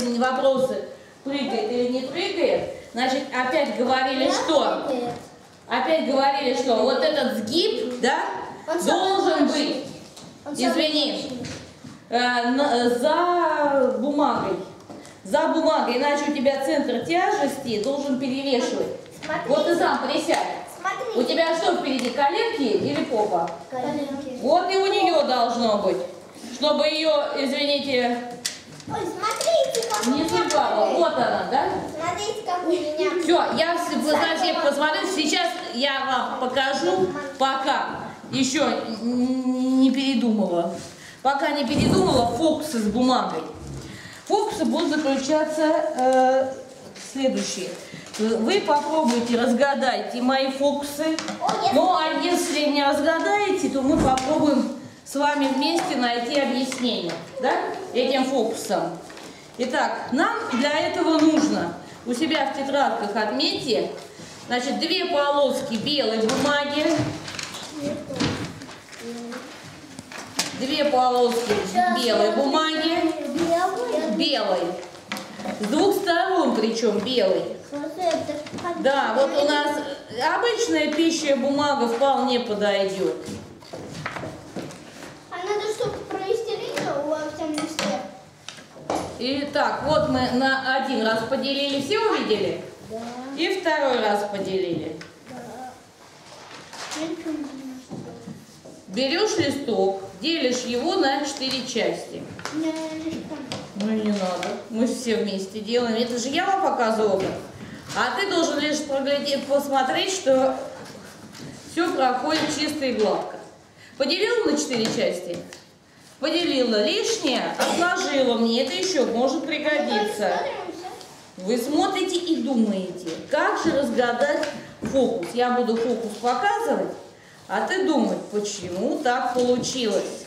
вопросы, прыгает или не прыгает. Значит, опять говорили, что? Опять говорили, что вот этот сгиб, да, должен быть, извини, за бумагой. За бумагой, иначе у тебя центр тяжести должен перевешивать. Смотрите. Вот ты сам присядь. Смотрите. У тебя что впереди, коленки или попа? Коленки. Вот и у нее должно быть. Чтобы ее, извините, Ой, смотрите, как не съебала. Вот она, да? Смотрите, как у меня. Все, я всех посмотрю. Сейчас я вам покажу, пока еще не передумала. Пока не передумала, фокусы с бумагой. Фокусы будут заключаться следующие. Вы попробуйте, разгадайте мои фокусы. Ну, а если не разгадаете, то мы попробуем с вами вместе найти объяснение, да, этим фокусам. Итак, нам для этого нужно у себя в тетрадках отметьте, значит, 2 полоски белой бумаги, 2 полоски белой бумаги, белой, с 2 сторон причем белой. Да, вот у нас обычная пища бумага вполне подойдет. А надо, чтобы провести линию во всем листе. Итак, вот мы на 1 раз поделили, все увидели? Да. И 2 раз поделили. Да. Берешь листок, делишь его на 4 части. Ну не надо, мы все вместе делаем. Это же я вам показывала. А ты должен лишь проглядеть, посмотреть, что все проходит чисто и гладко. Поделила на 4 части? Поделила лишнее, отложила мне. Это еще может пригодиться. Вы смотрите и думаете, как же разгадать фокус. Я буду фокус показывать, а ты думать, почему так получилось.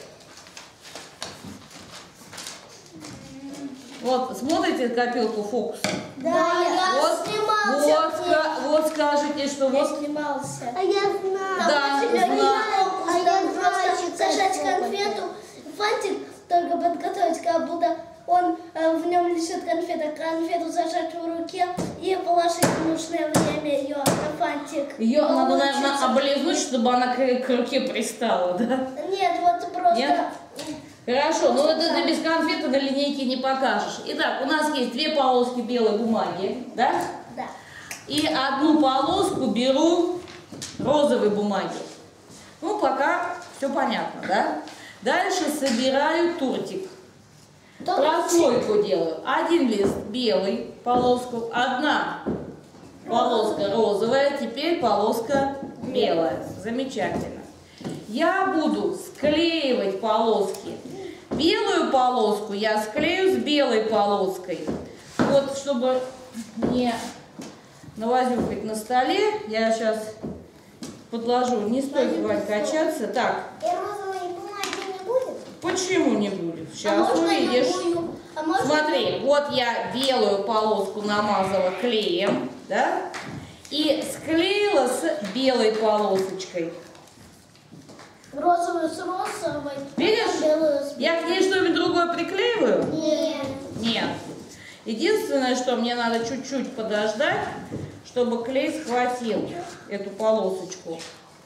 Вот, смотрите копилку фокуса? Да, я снимался. Вот скажите, что Я вот... снимался. А я знаю. Да, А я просто зажать конфету, фантик только подготовить, как будто он в нем лежит конфета. Конфету зажать в руке и положить в нужное время ее на фантик. Ее надо, наверное, облизнуть, чтобы она к руке пристала, да? Нет, вот просто... Нет? Хорошо, но это ты без конфеты на линейке не покажешь. Итак, у нас есть 2 полоски белой бумаги, да? Да. И 1 полоску беру розовой бумаги. Ну, пока все понятно, да? Дальше собираю тортик. Прослойку делаю. 1 лист белый, полоску, 1 полоска розовая, теперь полоска белая. Замечательно. Я буду склеивать полоски. Белую полоску я склею с белой полоской. Вот, чтобы не навозюкать на столе, я сейчас подложу. Не стоит, Вань, качаться. Так. И розовой бумаги не будет? Почему не будет? Сейчас увидишь. Смотри, вот я белую полоску намазала клеем, да? И склеила с белой полосочкой. Розовую с розовой. Видишь? Белую с... Я к ней что-нибудь другое приклеиваю? Нет. Нет. Единственное, что мне надо чуть-чуть подождать, чтобы клей схватил эту полосочку.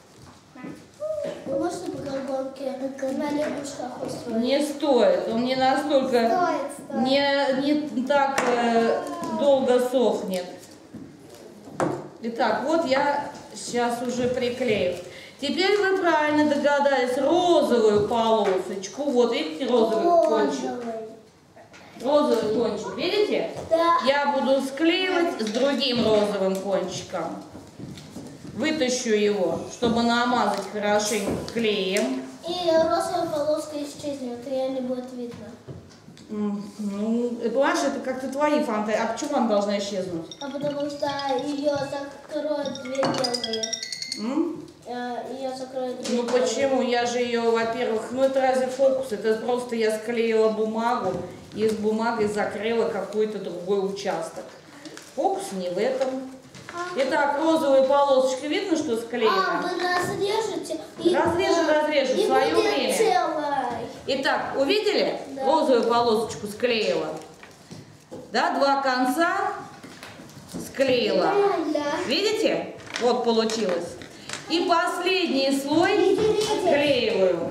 Вы можете по колготке на лягушках устроить? Не стоит, он не настолько, Стоит. не так долго сохнет. Итак, вот я сейчас уже приклею. Теперь вы правильно догадались, розовую полосочку, вот видите, розовый кончик. Розовый кончик, видите? Да. Я буду склеивать с другим розовым кончиком. Вытащу его, чтобы намазать хорошенько клеем. И розовая полоска исчезнет, ее не будет видно. Ну, понимаешь, это как-то твои фантазии. А почему она должна исчезнуть? А потому что ее закроют 2 белые. Ее закроют 2 Ну почему? Я же ее, во-первых, ну это разве фокус? Это просто я склеила бумагу и с бумагой закрыла какой-то другой участок. Фокус не в этом. Итак, розовые полосочки, видно, что склеено? Вы разрежете? Разрежу, в свое время. Целой. Итак, увидели? Да. Розовую полосочку склеила. Да, два конца склеила. Видите? Вот получилось. И последний слой склеиваю.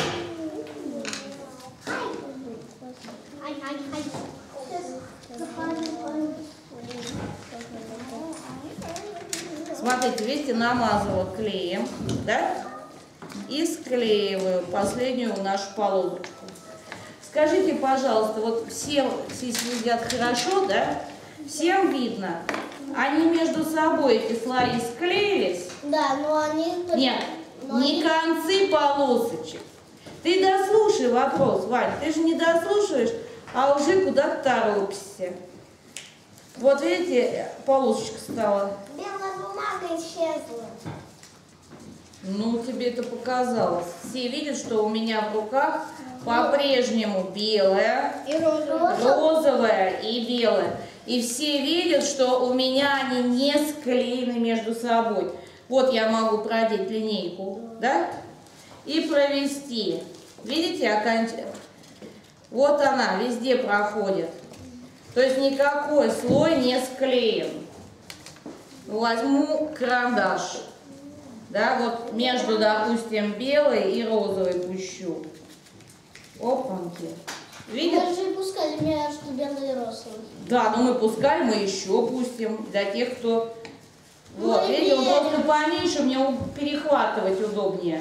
Смотрите, видите, намазала клеем, да? И склеиваю последнюю нашу полосочку. Скажите, пожалуйста, вот все сидят хорошо, да? Всем видно? Они между собой, эти слои, склеились? Да, но они... Нет, не концы полосочек. Ты дослушай вопрос, Вань, ты же не дослушаешь, а уже куда-то торопишься. Вот видите, полосочка стала. Белая бумага исчезла. Ну, тебе это показалось. Все видят, что у меня в руках по-прежнему белая, И розовая. розовая и белая. И все видят, что у меня они не склеены между собой. Вот я могу продеть линейку, да? И провести. Видите, окончательно. Вот она, везде проходит. То есть никакой слой не склеен. Возьму карандаш. Да, вот между, допустим, белой и розовой пущу. Опаньки. Видите? Мы же пускали между белой и розовой. Да, но мы пускай, мы еще пустим для тех, кто... Вот, Мы видите, он верим. просто поменьше, мне перехватывать удобнее.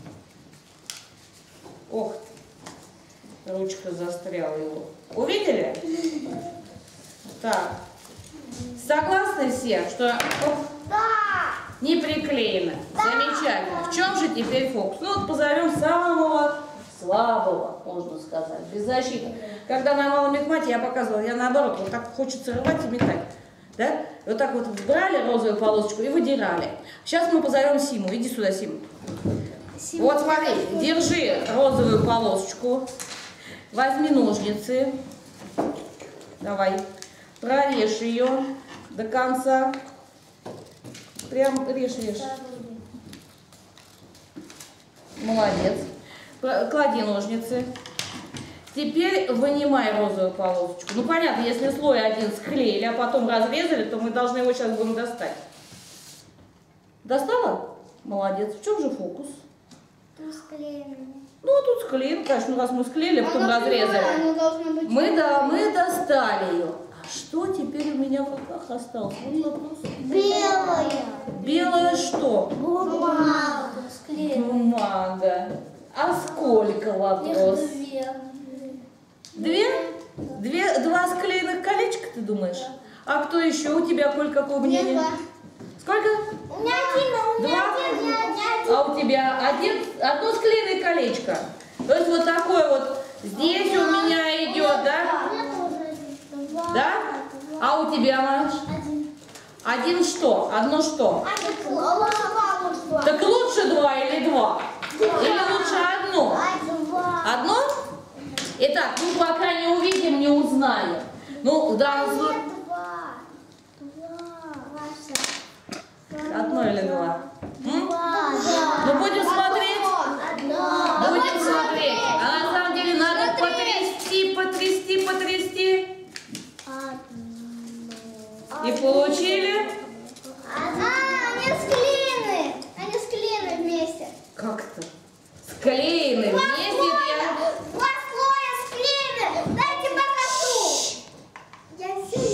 Ох, ручка застряла его. Увидели? Так. Согласны все, что Да! не приклеено? Замечательно. В чем же теперь фокус? Ну вот позовем самого слабого, можно сказать, беззащитного. Когда на малом мехмате я показывала, я наоборот, вот так хочется рвать и метать. Да? И вот так вот брали розовую полосочку и выдирали. Сейчас мы позовем Симу. Иди сюда, Сима. Вот смотри, держи розовую полосочку, возьми ножницы, давай, прорежь ее до конца, прям режь. Молодец. Клади ножницы. Теперь вынимай розовую полосочку. Ну понятно, если слой один склеили, а потом разрезали, то мы должны его сейчас будем достать. Достала? Молодец. В чем же фокус? Ну, тут склеим, конечно, раз мы склеили, потом разрезали. Мы достали ее. А что теперь у меня в руках осталось? Вот вопрос. Белая. Белая что? Бумага. Бумага. А сколько вопрос? Две? Два склеенных колечка, ты думаешь? А кто еще? У тебя, Коль, какое мнение? Сколько? У меня один, А у тебя одно склеенное колечко. То есть вот такое вот здесь у меня идет, да? Да? А у тебя, Маш? Один что? Одно что? Так лучше два или два? Или лучше одно? Одно? Итак, ну пока не увидим, не узнаем. Ну, да, одно или два? Ну, будем смотреть? Будем смотреть. А на самом деле надо потрясти. И получили? Они склеены вместе. Как-то. Склеены вместе. Два слоя склеены. Дайте покажу. Я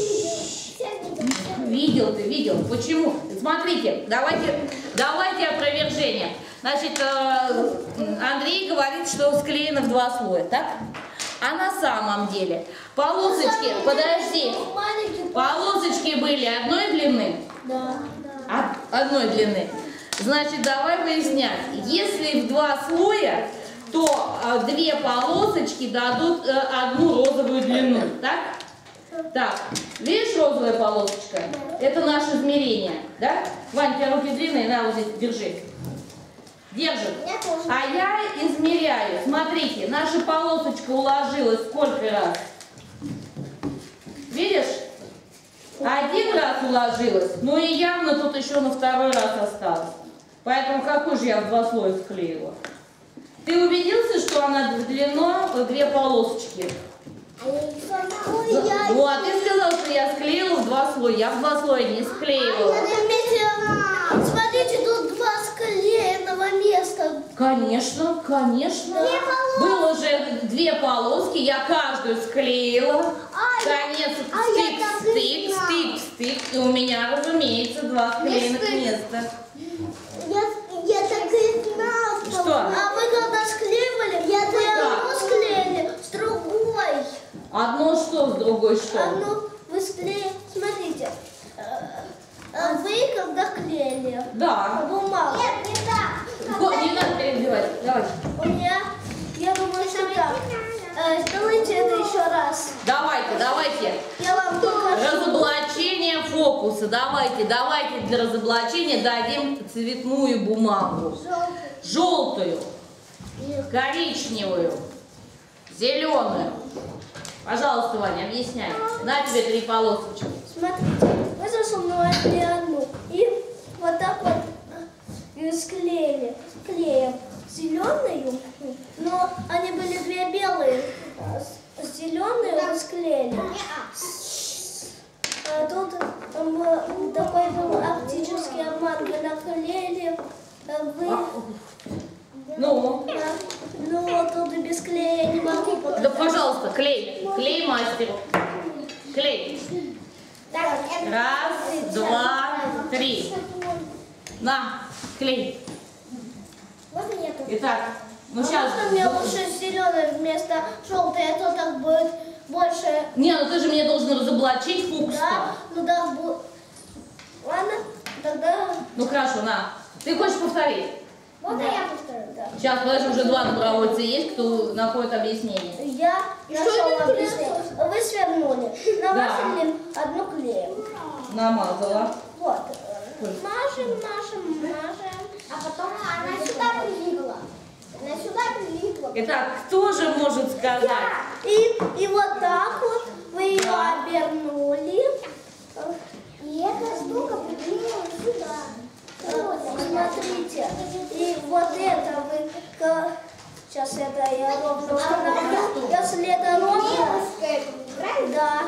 все видел. Видел. Почему? Смотрите, давайте опровержение. Значит, Андрей говорит, что склеено в два слоя, так? А на самом деле полосочки, подожди, полосочки были одной длины? Да. Одной длины. Значит, давай выяснять. Если в два слоя, то две полосочки дадут одну розовую длину, так? Так, видишь розовая полосочка? Это наше измерение, да? Вань, у тебя руки длинные, на, вот здесь, держи. Держит. А я измеряю. Смотрите, наша полосочка уложилась сколько раз? Видишь? Один раз уложилась, но и явно тут еще на второй раз осталось. Поэтому какую же я в два слоя склеила? Ты убедился, что она длиной две полосочки? Вот, ты склеила в 2 слоя. Я в 2 слоя не склеивала. Смотрите, тут 2 склеенного места. Конечно, конечно. Было же 2 полоски, я каждую склеила. Конец стык. И у меня, разумеется, 2 склеенных места. Я так и знала. Что? А вы когда склеивали, вы одно склеили с другой. Одно что с другой что? Одно вы склеили. Смотрите. Вы когда клеили Да. бумагу. Нет, не так. Не надо перебивать. Давай. У меня, я думаю, что так. Сделайте это еще раз. Давайте. Я вам покажу. Разоблачение фокуса. Давайте для разоблачения дадим цветную бумагу. Желтую, коричневую, зеленую. Пожалуйста, Ваня, объясняй. На тебе 3 полосочки. Смотрите, вы засунули одну. И вот так вот склеили. Клеем зеленую, но они были 2 белые. Зеленую вы склеили. Тут такой был оптический обман. Вы наклеили. Ну, Тут без клея я не могу показать. да, пожалуйста, клей мастер. Клей. 1, 2, 3. На, клей. Можно я тут? Итак, ну сейчас. Можно мне лучше зеленый вместо желтой, а то так будет больше. Не, ну ты же мне должен разоблачить фокус. Да, ну да, ладно, тогда. Ну хорошо, на. Ты хочешь повторить? Вот да. Я повторю, да. Сейчас, подожди, уже 2 добровольца есть, кто находит объяснение. Я нашел объяснение. Вы свернули. Намазали Да. одну клеем. Намазала. Вот. Мажем. А потом она сюда прилипла. Итак, кто же может сказать? И вот так вот вы ее обернули. И эта штука приклеила сюда. Смотрите. И вот это вы... Сейчас это я ровно установлю. Если это ровно... Да.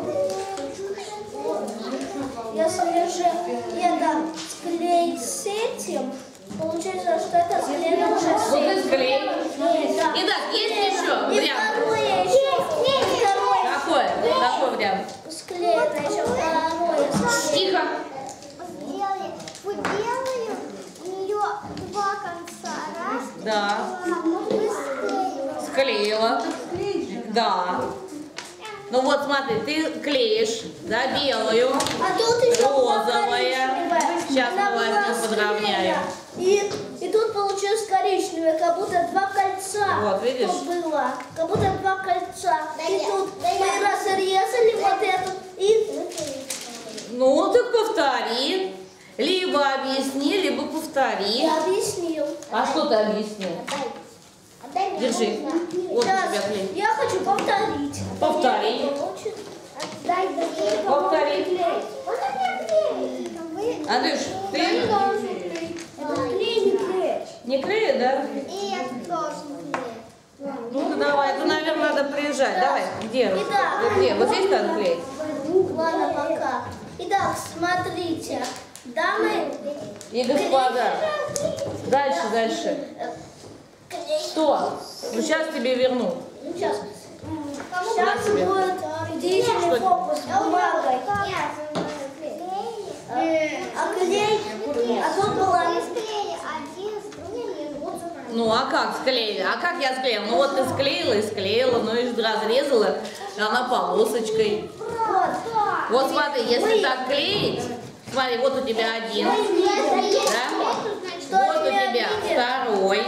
Если же это склеить с этим, получается, что это склеено уже с Вот и этим. склей. Да. Итак, есть еще И вариант? второе еще. Второе. Какой вариант? Склеено еще второе. Тихо. Вы делали у нее 2 конца. Раз. Да. Вы Склеила. Да. Ну вот смотри, ты клеишь, да, белую, А тут еще розовая. Сейчас мы возьмем, подровняем. И тут получилось коричневое, как будто 2 кольца. Вот, видишь? Тут было, как будто 2 кольца. И тут мы разрезали вот эту и... Ну, так повтори. Либо объясни, либо повтори. Я объяснил. А что ты объяснил? Отдай мне. Держи. Вот у Сейчас, тебя клей. я хочу повторить. Повтори. Отдай, Повтори. Андрюш, ты Клей не клей. не клеишь, да? И я тоже клей. Ну-ка давай, это, наверное, надо приезжать. Давай, где? Итак. Где? Вот здесь надо клеить? Ладно, пока. Итак, смотрите. Дамы И господа. Дальше. Что? Ну сейчас тебе верну. Сейчас будет деятельный фокус с бумагой. А клей, а тут была... Ну а как склеили? А как я склеила? Ну вот ты склеила и склеила, ну и разрезала, она полосочкой. Вот смотри, если так клеить, смотри, вот у тебя один, да? Вот у тебя второй.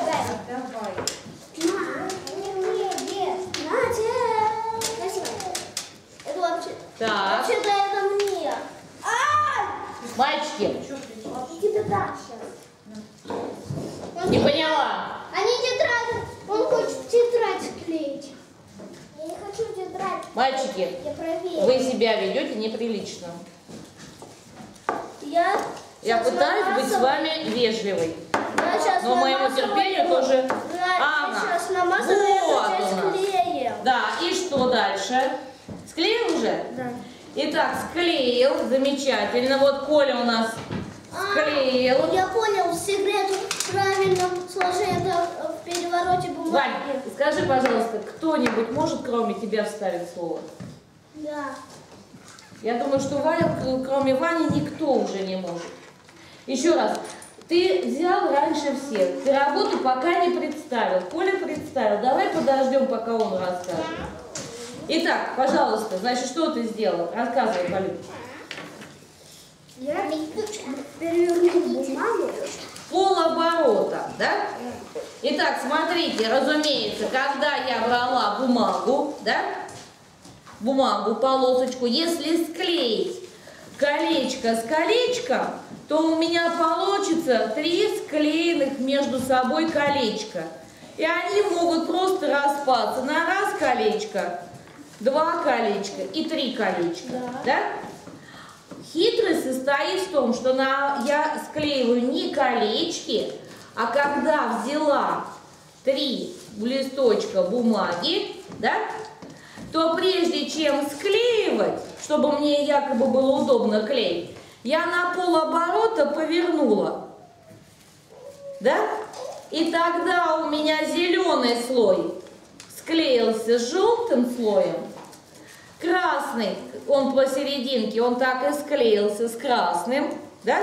Это вообще... Так, Вообще-то это мне. мальчики, Тебе дальше. не поняла. Они тетрадь, он хочет тетрадь клеить. Я не хочу тетрадь. Мальчики, Я проверю. вы себя ведете неприлично. Я пытаюсь быть с вами вежливой. Но моему терпению тоже... Сейчас намазываю вот эту часть у нас. клеем. Да, и что дальше? Склеил уже? Да. Итак, склеил, замечательно. Вот Коля у нас склеил. Я понял секрет в правильном сложении в перевороте бумаги. Вань, скажи, пожалуйста, кто-нибудь может кроме тебя вставить слово? Да. Я думаю, что Ваня, кроме Вани, никто уже не может. Еще раз. Ты взял раньше всех. Ты работу пока не представил. Коля представил. Давай подождем, пока он расскажет. Итак, пожалуйста, значит, что ты сделал? Рассказывай, Полю. Я перевернул бумагу. Полоборота, да? Итак, смотрите, разумеется, когда я брала бумагу, да? Бумагу, полосочку, если склеить колечко с колечком, то у меня получится 3 склеенных между собой колечка. И они могут просто распаться на раз колечко, 2 колечка и 3 колечка. Да? Хитрость состоит в том, что я склеиваю не колечки, а когда взяла 3 листочка бумаги, да, то прежде чем склеивать, чтобы мне якобы было удобно клеить, я на полоборота повернула. Да? И тогда у меня зеленый слой склеился с желтым слоем, красный, он посерединке, он так и склеился с красным, да?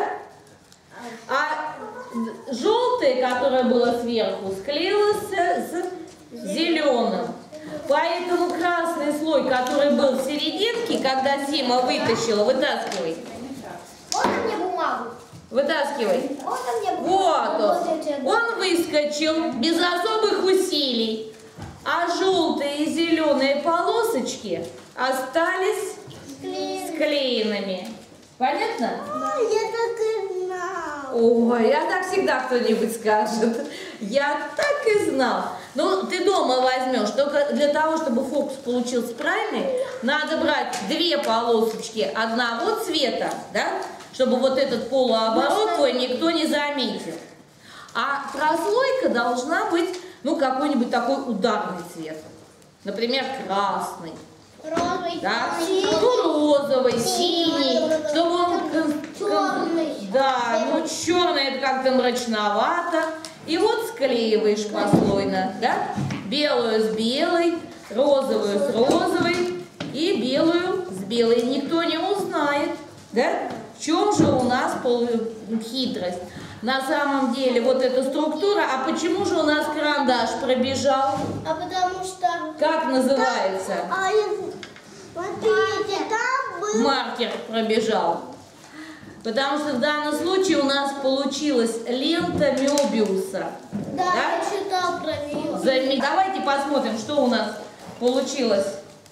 А желтый, которое было сверху, склеился с зеленым. Поэтому красный слой, который был в серединке, когда Сима вытащила, вытаскивай. Вот мне бумагу. Вытаскивай. Вот мне Вот бумагу. он выскочил без особых усилий. А желтые и зеленые полосочки остались склеенными. Понятно? Я так и знал. Ой, я так всегда кто-нибудь скажет. Я так и знал. Ну, ты дома возьмешь. Только для того, чтобы фокус получился правильный, надо брать 2 полосочки одного цвета, да? Чтобы вот этот полуоборот твой никто не заметил. А прослойка должна быть, ну, какой-нибудь такой ударный цвет. Например, красный. Розовый, Да? синий. Ну, розовый, синий, чтобы он... Черный. Да, ну черный это как-то мрачновато. И вот склеиваешь послойно, да? Белую с белой, розовую с розовой и белую с белой. Никто не узнает, да? В чем же у нас хитрость? На самом деле вот эта структура, а почему же у нас карандаш пробежал? А потому что... Как называется? Смотрите, там был... Маркер пробежал. Потому что в данном случае у нас получилась лента Мёбиуса. Да, я читал про нее. Давайте посмотрим, что у нас получилось.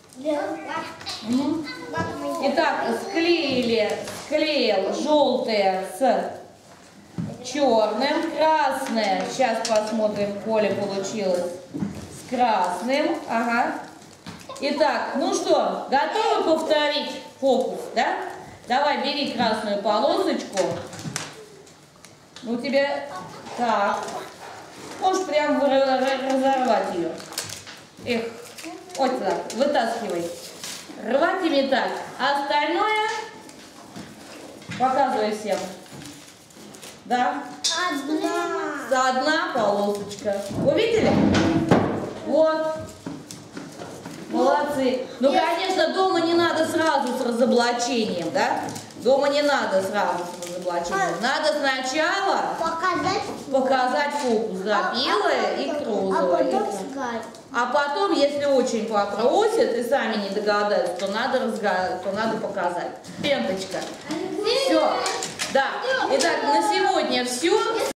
Итак, склеил желтое с черным, красное. Сейчас посмотрим, Коля получилось с красным. Ага. Итак, ну что, готовы повторить фокус, да? Давай, бери красную полосочку. Ну, тебе... Так. Можешь прям разорвать ее. Эх, вот так, вытаскивай. Рвать и метать. А остальное показывай всем. Да? Одна полосочка. Увидели? Вот. Молодцы. Ну, конечно, дома не надо сразу с разоблачением, да? Дома не надо сразу с разоблачением. Надо сначала показать фокус, да, белое и розовое. А потом, если очень попросят и сами не догадаются, то надо показать. Ленточка. Все. Да. Итак, на сегодня все.